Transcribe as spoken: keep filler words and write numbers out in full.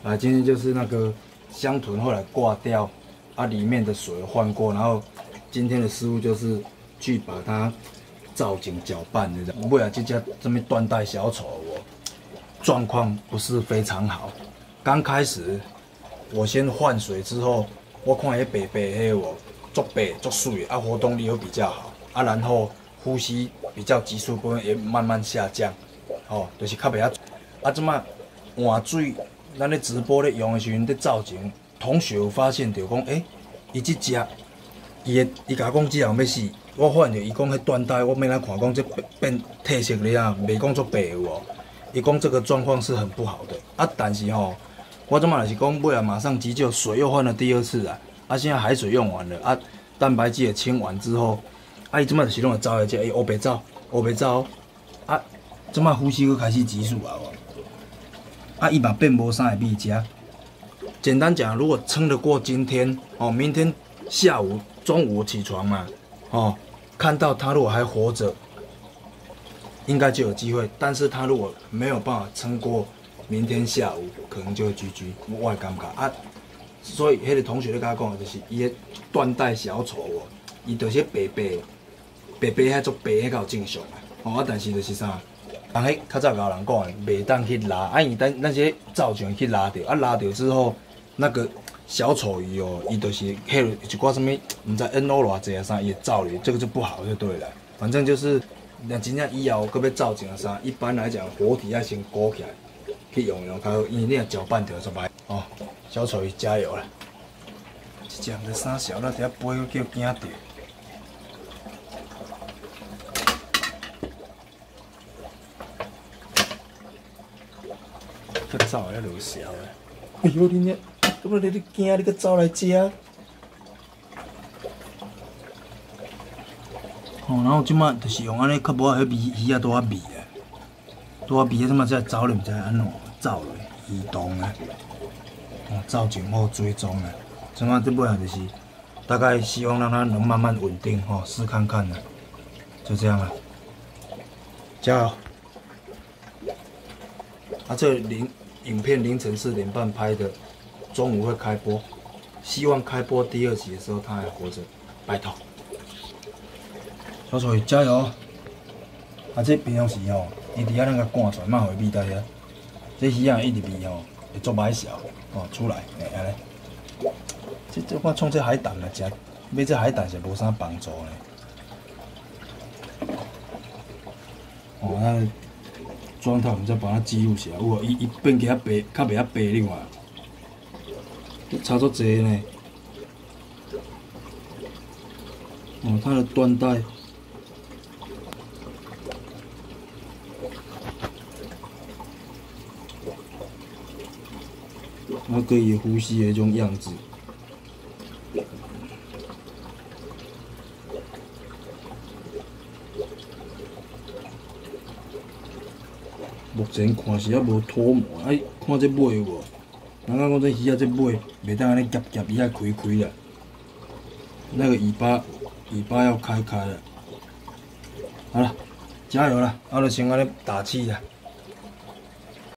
啊，今天就是那个香豚后来挂掉，啊，里面的水换过，然后今天的师傅就是去把它造景搅拌的。为了这家这边断带小丑，我状况不是非常好。刚开始我先换水之后，我看迄白白迄哦，足白足水，啊，活动力又比较好，啊，然后呼吸比较急速部分也慢慢下降，哦，就是较袂遐。啊，即摆换水，咱咧直播咧用的时阵咧造景，同学有发现着讲，诶、欸，伊即只，伊的伊甲我讲之后要死，我发现着伊讲迄断带，我免来看讲这变褪色咧啊，袂讲足白有无？伊讲这个状况是很不好的，啊，但是吼、喔，我即摆也是讲，尾啊马上急救，水又换了第二次啊，啊，现在海水用完了，啊，蛋白质也清完之后，啊，伊即摆就是拢会走来这，伊乌白走，乌白走，啊，即摆呼吸又开始急速啊。啊，伊嘛变无啥会米食。简单讲，如果撑得过今天，哦，明天下午、中午起床嘛，哦，看到他如果还活着，应该就有机会。但是他如果没有办法撑过明天下午，可能就会 G G。我的感觉啊，所以迄个同学咧甲我讲的就是，伊个断带小丑哦，伊就是白白白白迄种白迄较正常啊。哦，啊，但是就是啥？人迄较早甲人讲的，袂当去拉，啊，伊等那些造景去拉掉，啊，拉掉之后，那个小丑鱼哦，伊就是迄一寡什么，毋知 N O 偌济啊啥，伊会走哩，这个就不好就对了。反正就是，若真正以后搁要造景啊啥，一般来讲活体要先鼓起来，去用用较好，因为你若搅拌掉就歹。哦，小丑鱼加油啦！这只毋知啥小了，伫遐飞叫惊掉。佮走遐落潲诶！哎呦，你呢？咁啊，你你惊，你佮走来食？哦，然后即摆就是用安尼，较无啊，迄味鱼啊拄啊味啊，拄啊味啊，即摆才走咧，毋知安怎走咧，移动啊，哦，造景好追踪啊，即摆即尾啊就是大概希望让它能慢慢稳定吼，试看看呢，就这样了，加油！啊，这凌影片凌晨四点半拍的，中午会开播，希望开播第二集的时候他还活着，拜托。小丑加油！啊，这平常时吼，伊伫遐咱甲赶出来，莫互伊味在遐。这鱼啊一直味吼，会做歹笑，哦出来，哎安尼。这这我创这海胆来食，买这海胆是无啥帮助呢。哦，那。砖头，我们再把它记录起来。哇，伊伊变起较白，较袂遐白哩嘛，差足济呢。哦，它的缎带，它可以呼吸的迄种样子。目前看是还无脱毛，哎，看这尾有无？人家讲这鱼啊，这尾袂当安尼夹夹，伊爱开开啦。那个尾巴，尾巴要开开了。好了，加油了，啊，就先安尼打气啦。